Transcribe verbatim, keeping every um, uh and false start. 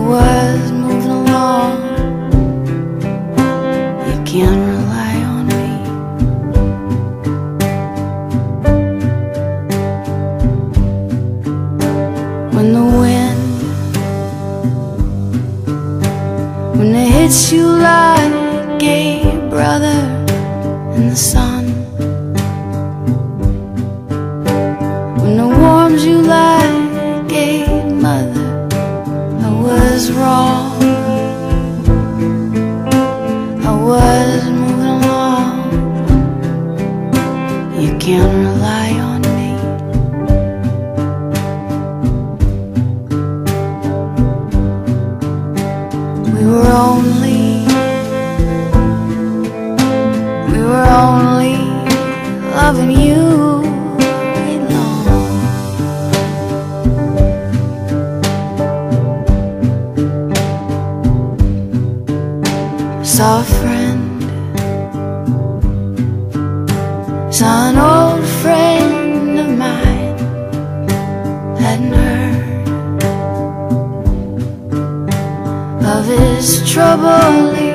was moving along. You can't rely on me. When the wind, when it hits you like a brother in the sun, when it warms you like a mother, I was wrong. I was moving along. You can't rely on me. We were only, we were only loving you alone. Saw a friend, saw an old friend of mine, hadn't heard of his trouble.